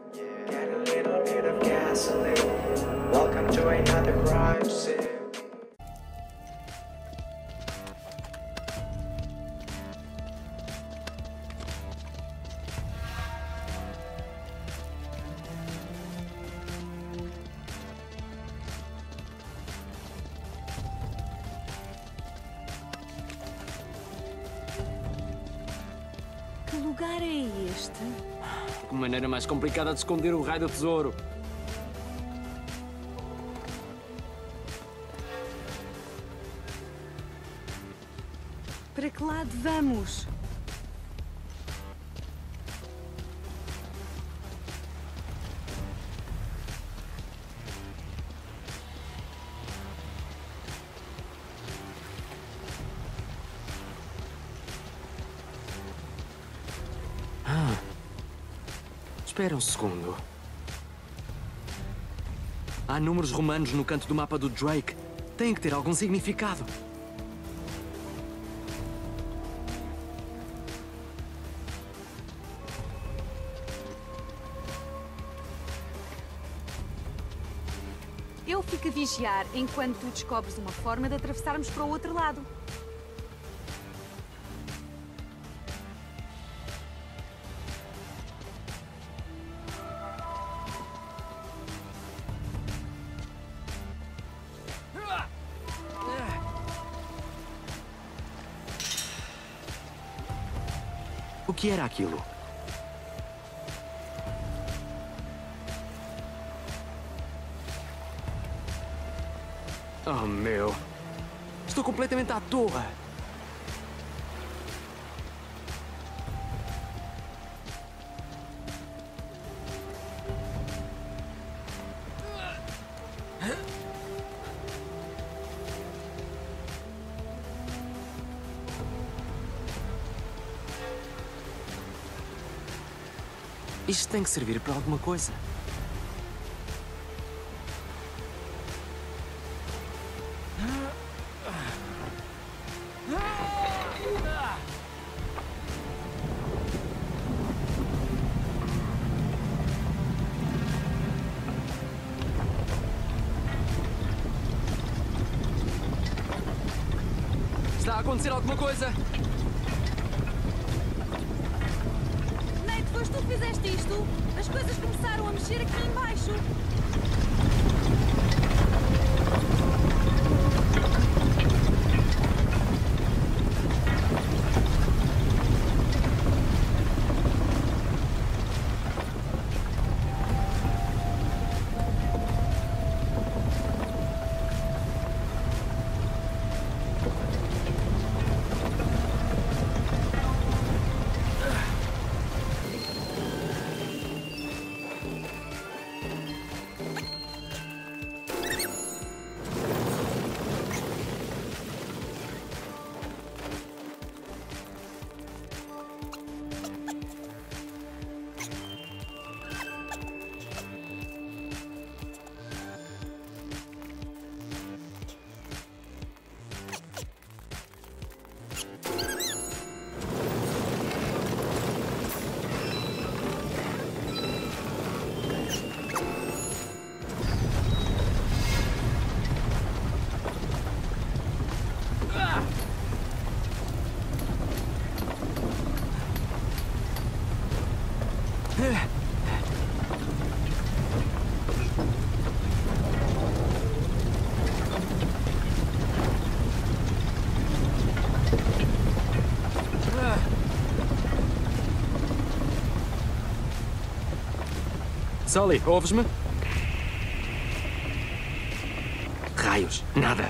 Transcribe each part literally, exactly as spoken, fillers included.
Get a little bit of gasoline. Welcome to another crime scene. Que lugar é este? Que maneira mais complicada de esconder o raio do tesouro. Para que lado vamos? Ah. Espera um segundo. Há números romanos no canto do mapa do Drake. Tem que ter algum significado. Eu fico a vigiar enquanto tu descobres uma forma de atravessarmos para o outro lado. O que era aquilo? Oh, meu. Estou completamente à toa. Isto tem que servir para alguma coisa. Está a acontecer alguma coisa? Nate, foste tu que fizeste isto? As coisas começaram a mexer aqui embaixo. Sully, ouves-me? Raios, nada.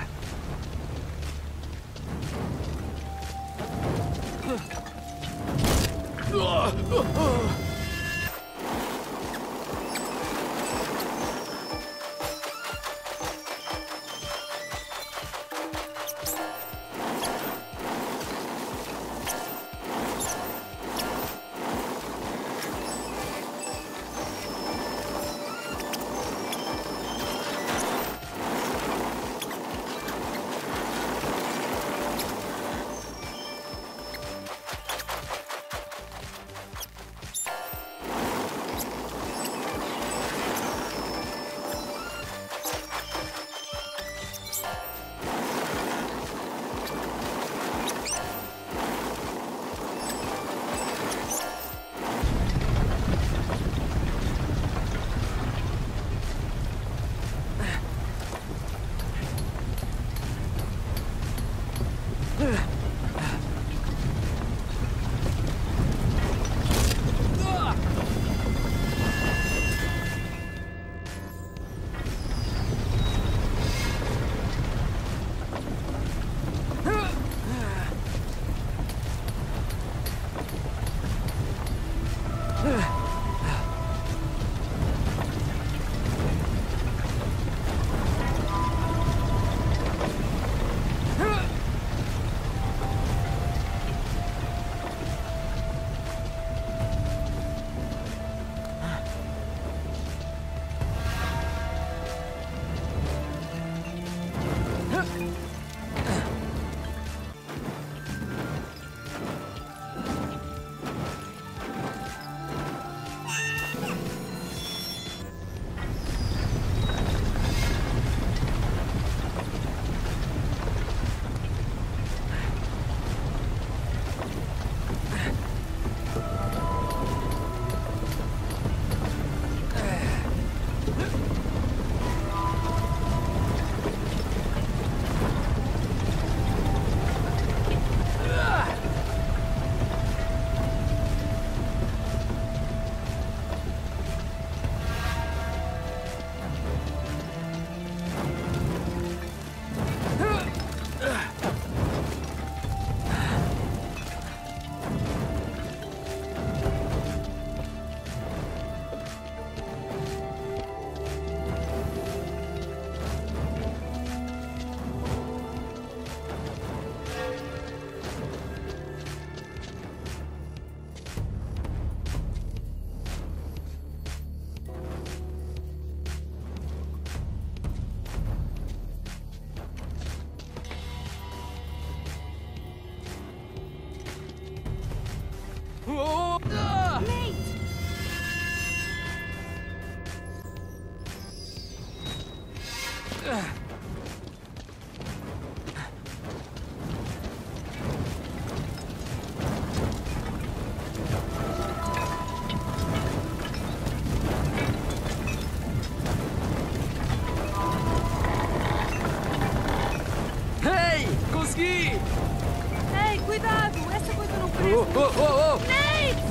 Hey! Consegui! Ei, cuidado! Essa coisa não presta! Oh, oh, oh, oh! Nate!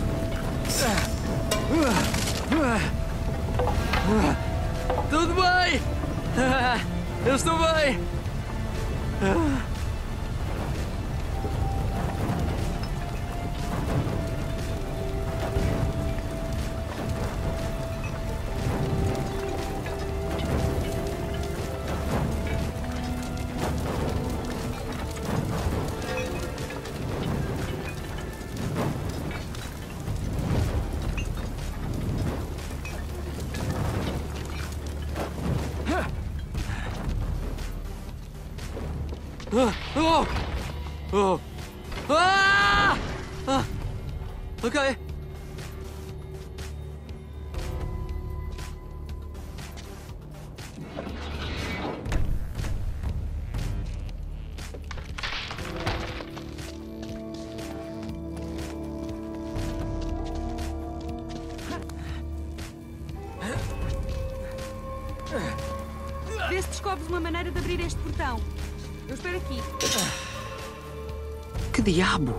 Tudo bem! Eu estou bem! Ah, oh! Oh! Ah! Ah! Ok. Vê se descobres uma maneira de abrir este portão. Eu espero aqui. Que diabo?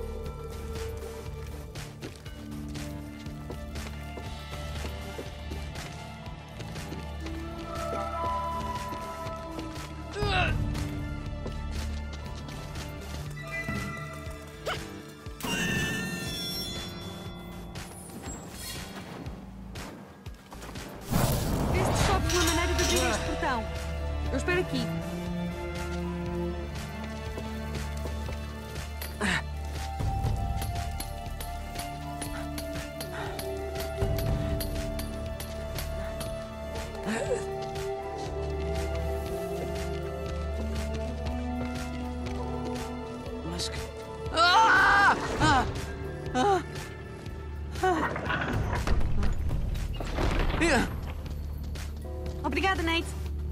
Vê se descobres uma maneira de abrir este portão. Eu espero aqui. Mas que... Ah! Ah! Ah! Ah! Yeah. Obrigada, Nate.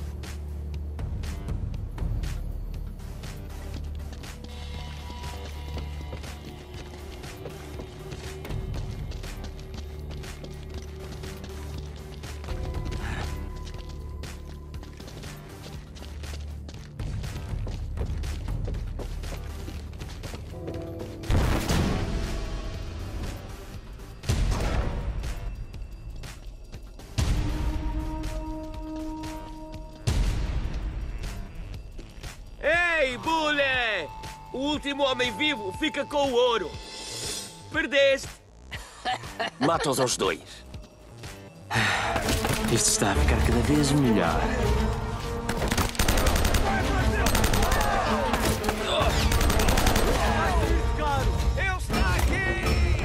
Ei, Bully! O último homem vivo fica com o ouro. Perdeste. Mata-os aos dois. Isto está a ficar cada vez melhor. Ele está aqui!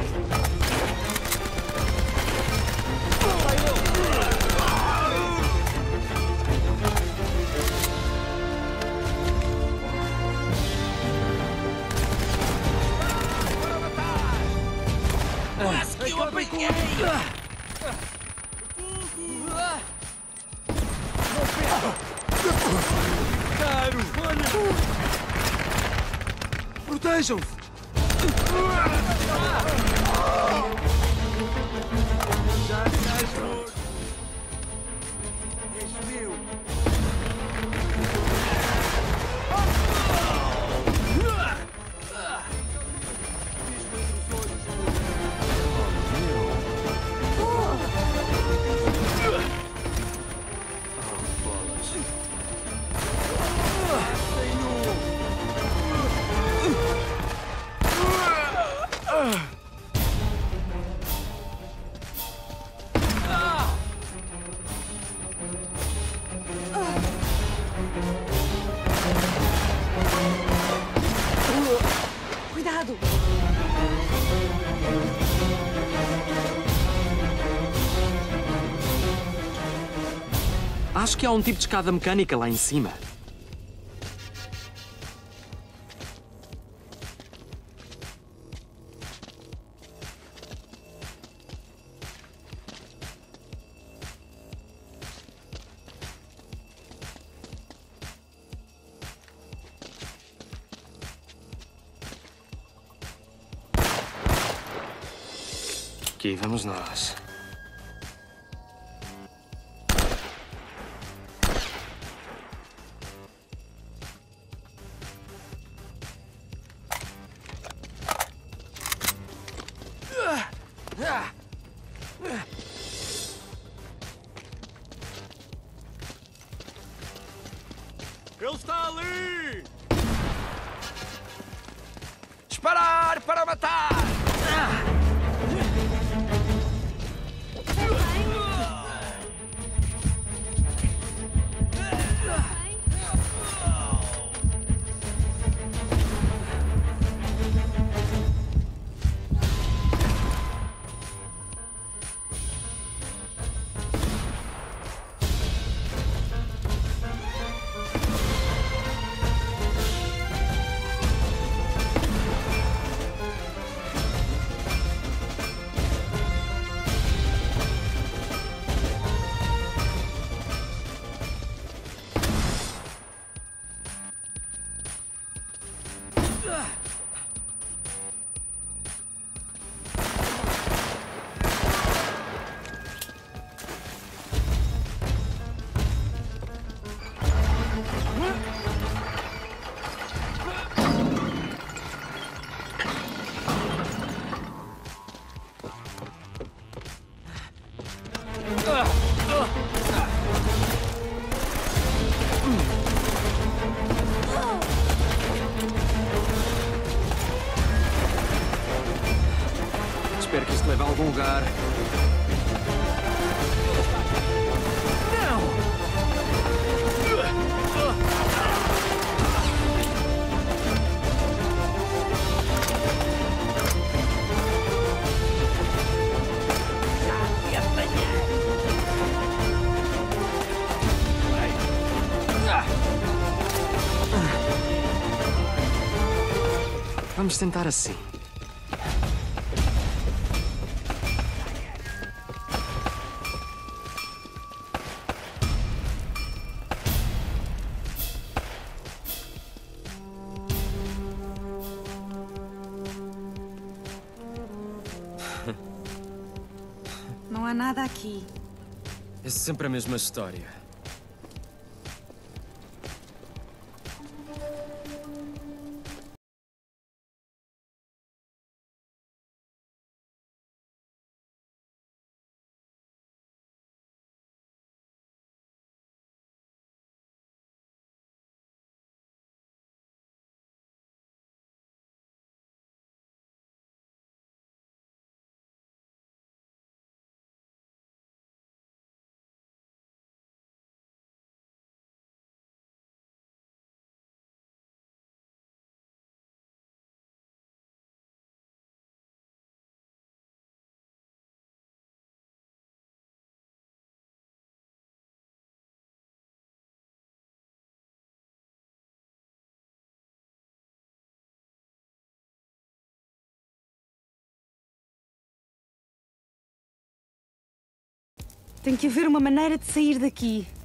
Quase que eu apanhei! Caro, olha! Protejam-se! Já estás morto! És meu! Cuidado! Acho que há um tipo de escada mecânica lá em cima. Aqui vamos nós. Ele está ali! Disparar para matar! Espero que isto leve a algum lugar. Vamos tentar assim. Não há nada aqui. É sempre a mesma história. Tem que haver uma maneira de sair daqui.